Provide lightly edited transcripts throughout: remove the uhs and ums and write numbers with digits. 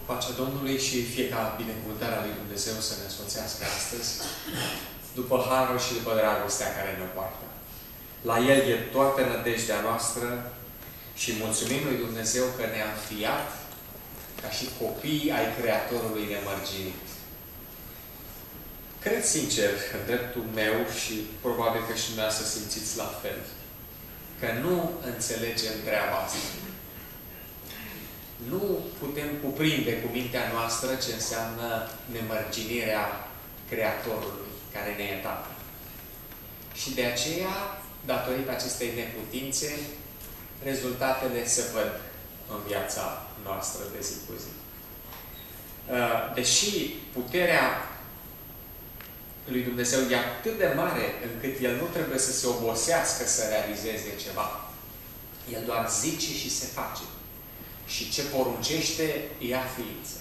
Pacea Domnului și fie ca binecuvântarea lui Dumnezeu să ne însoțească astăzi, după harul și după dragostea care ne poartă. La El e toată nădejdea noastră și mulțumim lui Dumnezeu că ne-a înfiat ca și copii ai Creatorului nemărginit. Cred sincer, în dreptul meu și probabil că și dumneavoastră să simțiți la fel, că nu înțelegem treaba asta. Nu putem cuprinde cu mintea noastră ce înseamnă nemărginirea Creatorului, care ne e Tatăl. Și de aceea, datorită acestei neputințe, rezultatele se văd în viața noastră de zi cu zi. Deși puterea lui Dumnezeu e atât de mare încât El nu trebuie să se obosească să realizeze ceva. El doar zice și se face. Și ce poruncește, ia ființă.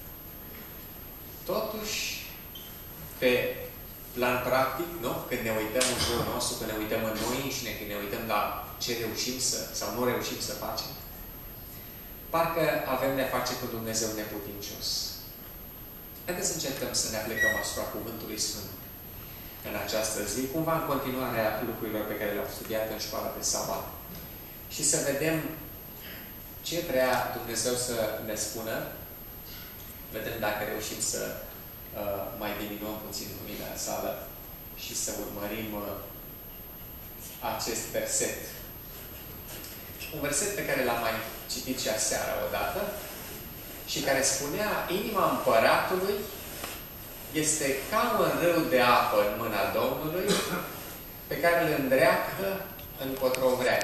Totuși, pe plan practic, nu? Când ne uităm în jurul nostru, când ne uităm în noi înșine, când ne uităm la ce reușim sau nu reușim să facem, parcă avem de-a face cu Dumnezeu neputincios. Haideți să încercăm să ne aplicăm asupra Cuvântului Sfânt în această zi, cumva în continuarea lucrurilor pe care le-am studiat în școala de sabat. Și să vedem ce vrea Dumnezeu să ne spună. Vedem dacă reușim să mai diminuăm puțin lumina în sală și să urmărim acest verset. Un verset pe care l-am mai citit și aseară odată și care spunea: inima împăratului este ca un râu de apă în mâna Domnului pe care îl îndreaptă încotro vrea.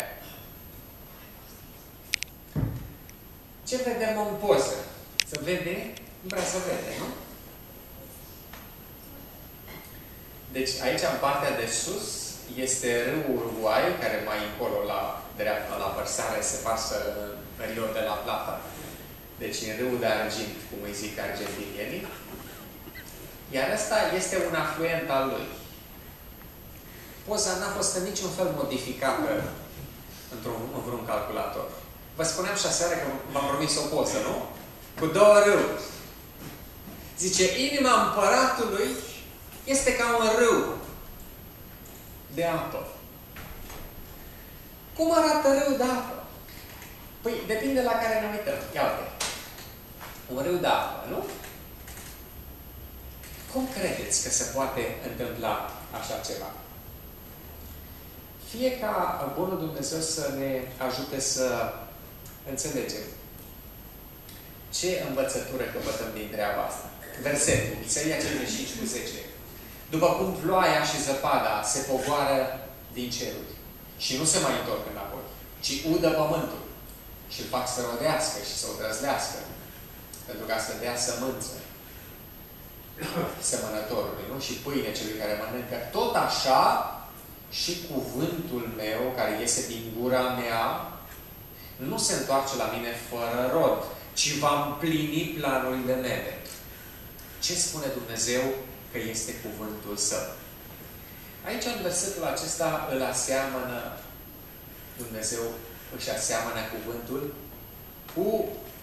Ce vedem în poză? Se vede? Vrea să vede, nu? Deci aici, în partea de sus, este râul Uruguay, care mai încolo, la dreapta, la vărsare, se pasă în Rio de la Plata. Deci în râul de argint, cum îi zic argentinienii. Iar ăsta este un afluent al lui. Poza n-a fost în niciun fel modificată în vreun calculator. Vă spuneam și aseară că v-am promis o poză, nu? Cu două râuri. Zice, inima împăratului este ca un râu de apă. Cum arată râul de apă? Păi, depinde la care ne uităm. Ia uite. Un râu de apă, nu? Cum credeți că se poate întâmpla așa ceva? Fie ca Bunul Dumnezeu să ne ajute să înțelegem ce învățătură căpătăm din treaba asta. Versetul, Isaia 55:10. După cum ploaia și zăpada se pogoară din ceruri și nu se mai întorc înapoi, ci udă pământul și îl fac să rodească și să o drăzlească, pentru ca să dea sămânță semănătorului, nu? Și pâine celui care mănâncă. Tot așa și cuvântul meu, care iese din gura mea, nu se întoarce la mine fără rod, ci va împlini planurile mele. Ce spune Dumnezeu că este cuvântul Său? Aici, în versetul acesta, îl aseamănă Dumnezeu, își aseamănă cuvântul cu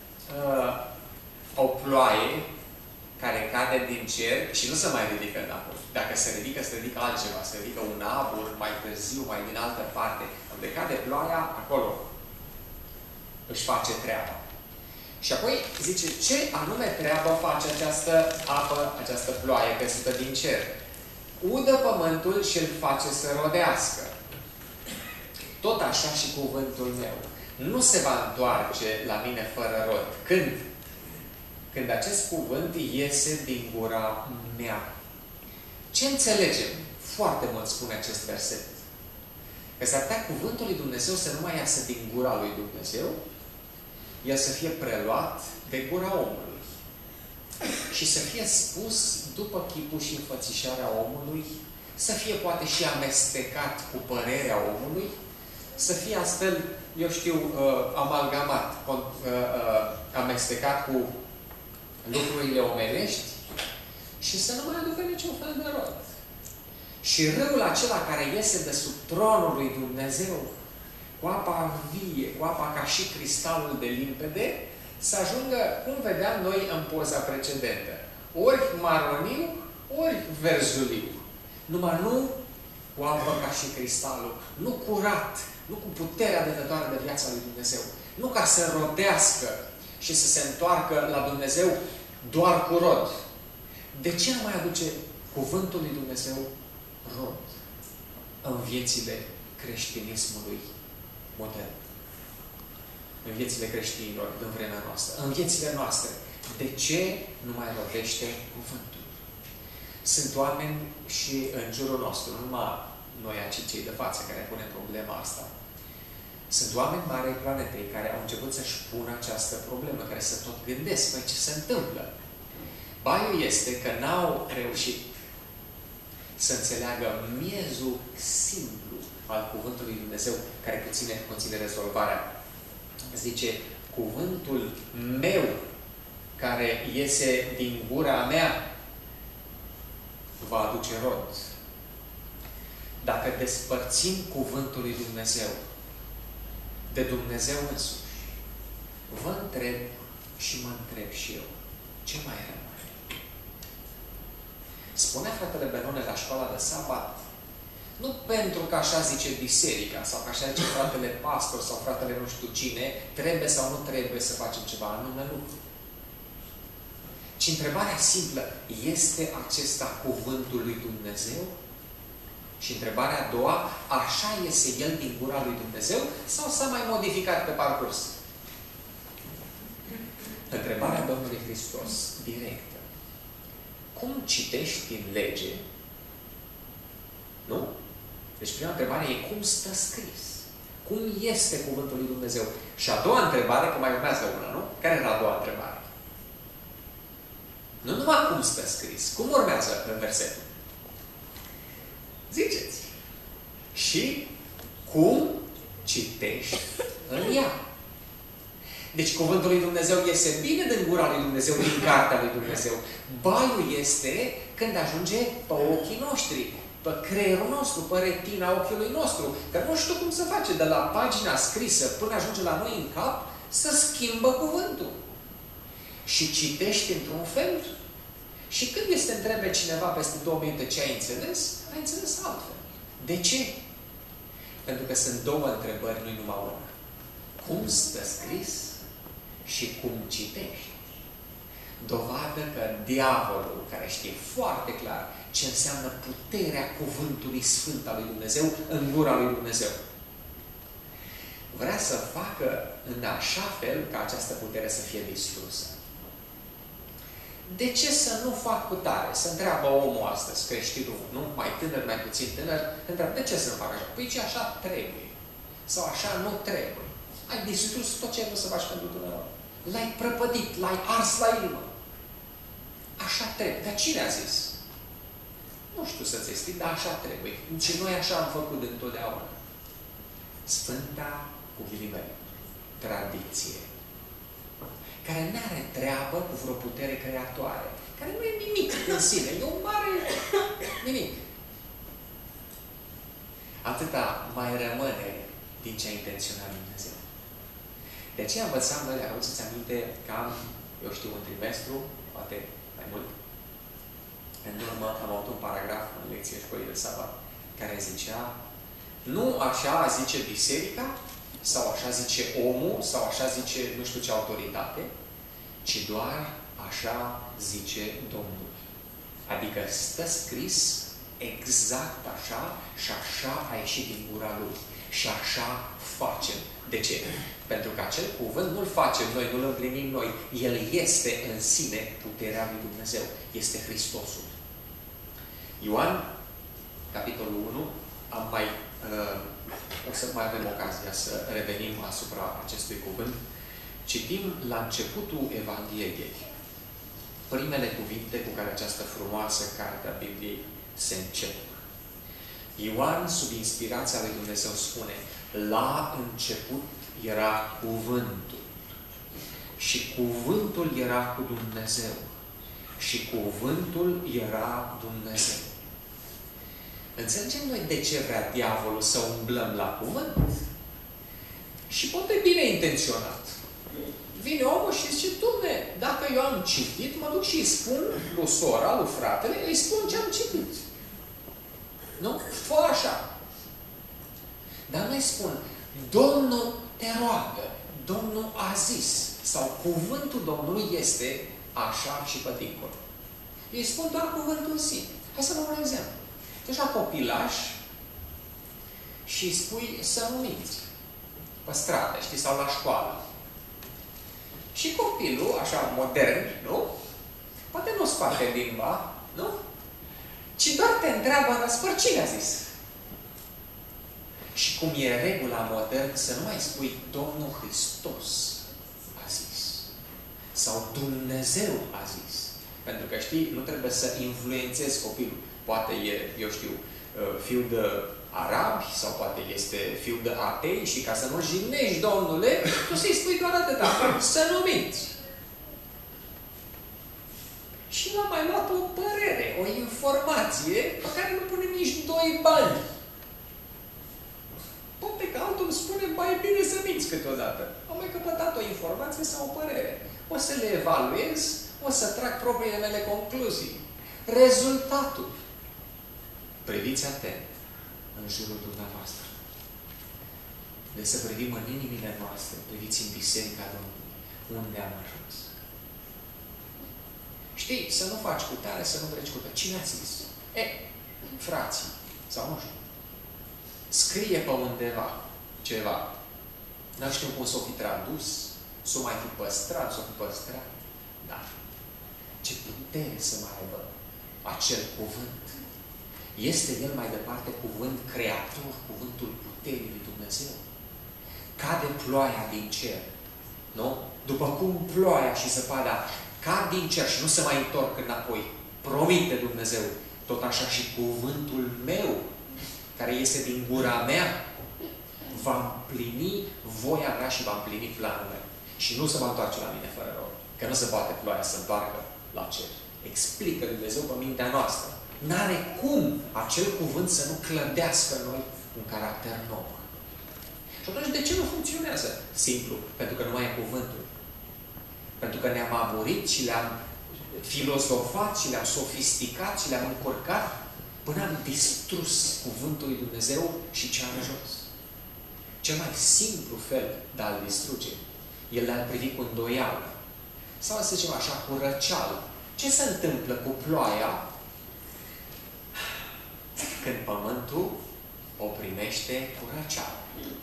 o ploaie care cade din cer și nu se mai ridică înapoi. Dacă se ridică altceva. Se ridică un abur mai târziu, mai din altă parte. Unde cade ploaia, acolo își face treaba. Și apoi zice, ce anume treabă face această apă, această ploaie căzută din cer? Udă pământul și îl face să rodească. Tot așa și cuvântul meu. Nu se va întoarce la mine fără rod. Când? Când acest cuvânt iese din gura mea. Ce înțelegem? Foarte mult spune acest verset. Că s-ar putea cuvântul lui Dumnezeu să nu mai iasă din gura lui Dumnezeu, el să fie preluat de gura omului. Și să fie spus după chipul și înfățișarea omului, să fie poate și amestecat cu părerea omului, să fie astfel, eu știu, amalgamat, amestecat cu lucrurile omenești și să nu mai aducă niciun fel de rod. Și râul acela care iese de sub tronul lui Dumnezeu, cu apa vie, cu apa ca și cristalul de limpede, să ajungă, cum vedeam noi în poza precedentă, ori maroniu, ori verzuliu. Numai nu cu apă ca și cristalul, nu curat, nu cu puterea dătătoare de viața lui Dumnezeu. Nu ca să rodească și să se întoarcă la Dumnezeu doar cu rod. De ce nu mai aduce cuvântul lui Dumnezeu rod în viețile creștinismului modern? În viețile creștinilor din vremea noastră, în viețile noastre. De ce nu mai rodește cuvântul? Sunt oameni și în jurul nostru, nu numai noi aici cei de față care punem problema asta. Sunt oameni mari ai planetei care au început să-și pună această problemă, care să tot gândesc, păi ce se întâmplă? Baiul este că n-au reușit să înțeleagă miezul simplu al cuvântului lui Dumnezeu, care conține rezolvarea. Zice, cuvântul meu care iese din gura mea va aduce rod. Dacă despărțim cuvântul lui Dumnezeu de Dumnezeu însuși, vă întreb și mă întreb și eu, ce mai rămâne? Spunea fratele Benone la școala de sabat, nu pentru că așa zice biserica, sau că așa zice fratele pastor, sau fratele nu știu cine, trebuie sau nu trebuie să facem ceva anume lucru. Ci întrebarea simplă, este acesta cuvântul lui Dumnezeu? Și întrebarea a doua, așa iese el din gura lui Dumnezeu sau s-a mai modificat pe parcurs? Întrebarea Domnului Hristos, directă. Cum citești din lege? Nu? Deci prima întrebare e cum stă scris? Cum este cuvântul lui Dumnezeu? Și a doua întrebare, că mai urmează una, nu? Care era a doua întrebare? Nu numai cum stă scris. Cum urmează în versetul? Ziceți. Și cum citești în ea. Deci cuvântul lui Dumnezeu iese bine din gura lui Dumnezeu, din cartea lui Dumnezeu. Baiul este când ajunge pe ochii noștri, pe creierul nostru, pe retina ochiului nostru. Că nu știu cum să face de la pagina scrisă până ajunge la noi în cap să schimbă cuvântul. Și citești într-un fel. Și când este întrebe cineva peste 2 minute ce ai înțeles altfel. De ce? Pentru că sunt două întrebări, nu-i numai una. Cum stă scris și cum citești? Dovadă că diavolul, care știe foarte clar ce înseamnă puterea cuvântului sfânt al lui Dumnezeu în gura lui Dumnezeu, vrea să facă în așa fel ca această putere să fie distrusă. De ce să nu fac cu tare? Să întreabă omul astăzi, creștinul, nu? Mai tânăr, mai puțin tânăr, întreabă, de ce să nu fac așa? Păi ce așa trebuie. Sau așa nu trebuie. Ai distrus tot ce ai vrut să faci pentru Dumnezeu. L-ai prăpădit, l-ai ars la inimă. Așa trebuie. Dar cine a zis? Nu știu să-ți explic, dar așa trebuie. Și noi așa am făcut întotdeauna. Sfânta, cu ghilimele, tradiție, care nu are treabă cu vreo putere creatoare, care nu e nimic în sine, e un mare nimic. Atâta mai rămâne din ce a intenționat Dumnezeu. De aceea învățam noi, dacă aduceți aminte, cam, eu știu, un trimestru, poate mai mult, în urmă am avut un paragraf în lecție școlii de sabat, care zicea, nu așa zice biserica, sau așa zice omul, sau așa zice nu știu ce autoritate, ci doar așa zice Domnul. Adică stă scris exact așa și așa a ieșit din gura Lui. Și așa facem. De ce? Pentru că acel cuvânt nu-l facem noi, nu-l împlinim noi. El este în sine puterea lui Dumnezeu. Este Hristosul. Ioan, capitolul 1, o să mai avem ocazia să revenim asupra acestui cuvânt. Citim la începutul Evangheliei primele cuvinte cu care această frumoasă carte a Bibliei se începe. Ioan, sub inspirația lui Dumnezeu, spune: la început era cuvântul. Și cuvântul era cu Dumnezeu. Și cuvântul era Dumnezeu. Înțelegem noi de ce vrea diavolul să umblăm la cuvânt? Și poate bine intenționat. Vine omul și zice, Doamne, dacă eu am citit, mă duc și îi spun lui sora, lui fratele, îi spun ce am citit. Nu? Fă așa. Dar nu îi spun, Domnul te roagă, Domnul a zis, sau cuvântul Domnului este așa și pe dincolo. Eu îi spun doar cuvântul în sine. Hai să luăm un exemplu. Deci la copilaș și îi spui să nu minți. Pe stradă, știi, sau la școală. Și copilul, așa modern, nu? Poate nu scoate limba, nu? Ci doar te întreabă în răspăr, cine a zis? Și cum e regula modern să nu mai spui Domnul Hristos a zis. Sau Dumnezeu a zis. Pentru că, știi, nu trebuie să influențezi copilul. Poate e, eu știu, fiu de arabi sau poate este fiu de atei și ca să nu jignești, Domnule, tu să-i spui doar atâta. Să nu minți. Și l-a mai luat o părere, o informație pe care nu pune nici 2 bani. Poate că altul îmi spune, mai bine să minți câteodată. Am mai căpătat o informație sau o părere. O să le evaluez, o să trag propriile mele concluzii. Rezultatul. Priviți atent în jurul dumneavoastră. De să privim în inimile noastre, priviți în Biserica Domnului. Unde am ajuns? Știi, să nu faci cu tare, să nu treci cu tare. Cine a zis? Frații. Sau nu știu. Scrie pe undeva ceva. Nu știu cum s-o fi tradus, s-o mai fi păstrat, s-o fi păstrat. Da. Ce putere să mai aibă acel cuvânt. Este el mai departe cuvânt creator, cuvântul puterii lui Dumnezeu. Cade ploaia din cer. Nu? După cum ploaia și zăpada cad din cer și nu se mai întorc înapoi. Promite Dumnezeu. Tot așa și cuvântul meu, care este din gura mea, va împlini voia mea și va împlini planul meu. Și nu se va întoarce la mine fără rău. Că nu se poate ploaia să întoarcă la cer. Explică Dumnezeu pe mintea noastră. N-are cum acel cuvânt să nu clădească în noi un caracter nou. Și atunci, de ce nu funcționează? Simplu. Pentru că nu mai e cuvântul. Pentru că ne-am amurit și le-am filozofat și le-am sofisticat și le-am încurcat până am distrus cuvântul lui Dumnezeu și ce am ajuns. Cel mai simplu fel de a-l distruge, el le-a privit cu îndoială. Sau să zicem așa, cu răceală. Ce se întâmplă cu ploaia când pământul o primește cu răceală?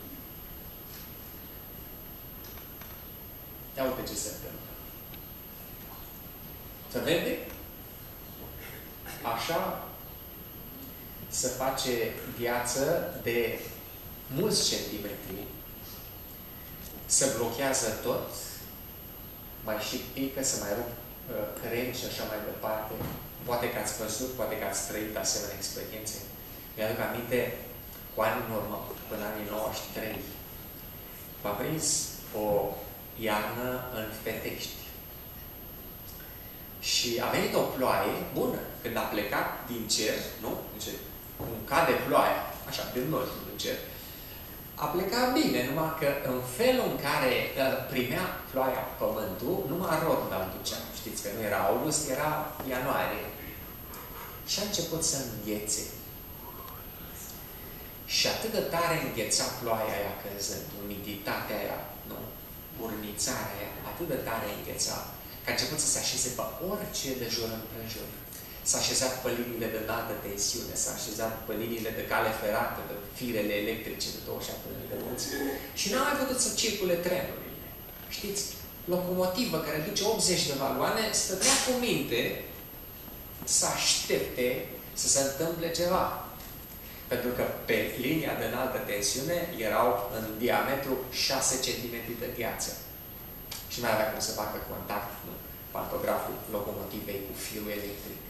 Ia uite ce se întâmplă. Se vede? Așa se face viață de mulți centimetri, se blochează tot, mai și pică, se mai rup creni și așa mai departe. Poate că ați văzut, poate că ați trăit asemenea experiențe. Mi-aduc aminte, cu ani în urmă, până anii 93, m-a prins o iarnă în Fetești. Și a venit o ploaie bună. Când a plecat din cer, nu? Deci, cum cade ploaia, așa, din noi, din cer, a plecat bine, numai că în felul în care primea ploaia pământul, numai rod n-al ducea. Știți că nu era august, era ianuarie. Și a început să înghețe. Și atât de tare îngheța ploaia aia căzând, umiditatea aia, nu? Burnițarea aia, atât de tare îngheța, că a început să se așeze pe orice de jur împrejur. S-a așezat pe liniile de înaltă tensiune, s-a așezat pe liniile de cale ferată, de firele electrice de 27 de volți. Și n-a mai putut să circule trenurile. Știți? Locomotivă care duce 80 de vagoane stătea cu minte să aștepte să se întâmple ceva. Pentru că pe linia de înaltă tensiune erau în diametru 6 cm de gheață. Și mai avea cum să facă contact, nu? Pantograful locomotivei cu firul electric.